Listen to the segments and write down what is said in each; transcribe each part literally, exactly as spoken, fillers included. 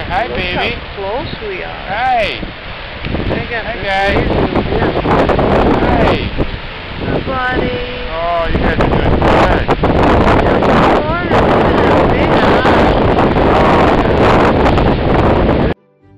Hi, Look baby. how close we are. Hi. I got Hi, this guys. lazy. Hi. Hi, buddy. Oh, you guys are doing good. Good morning. Look at that big eye.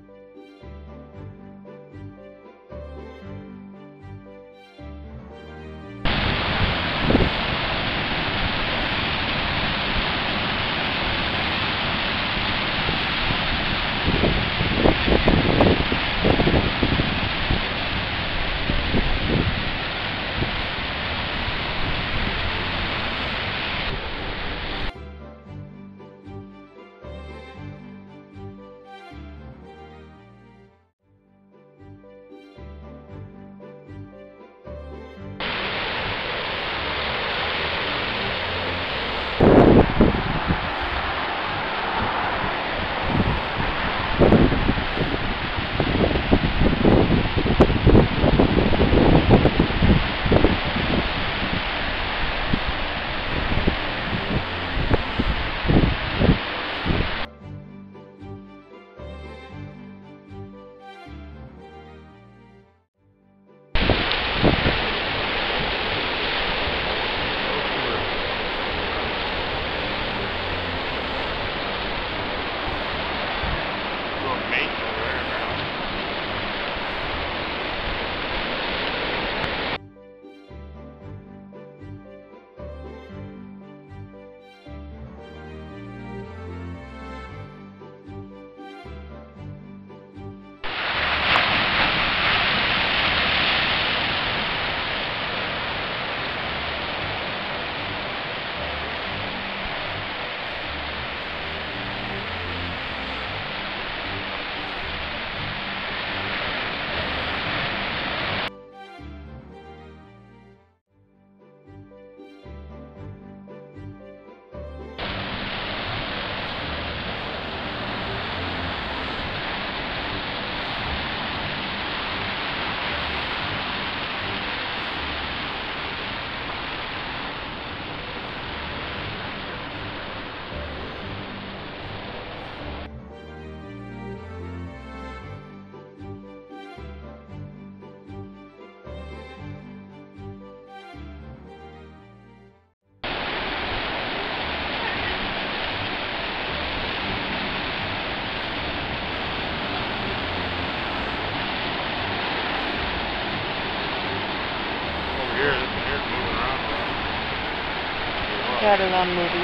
Got it on movie.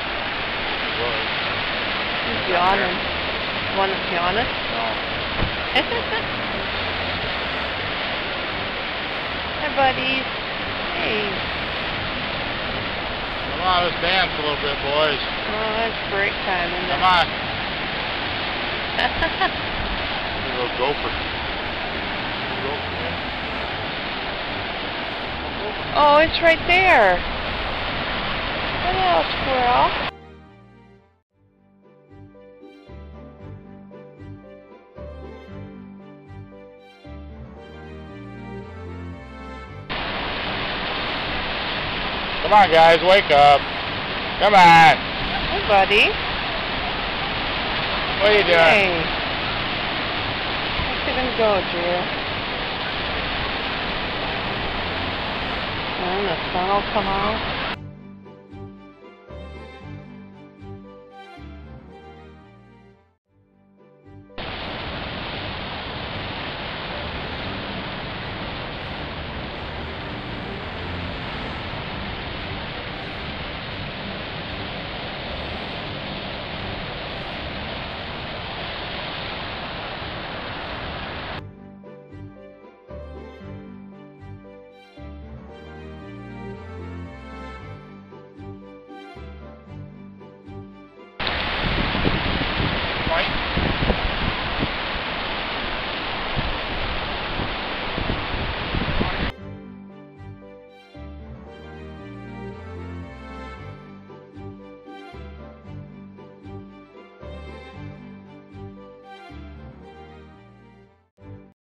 It was. He's yawning. Want to yawn it? No. Hi, buddies. Hey. Come on, let's dance a little bit, boys. Oh, it's break time, isn't it? Come on. A little gopher. Gopher, man. Oh, it's right there. Hello, squirrel. Come on, guys, wake up. Come on. Hey, buddy. What are you doing? Hey. Look at him go, Drew. And the sun will come out.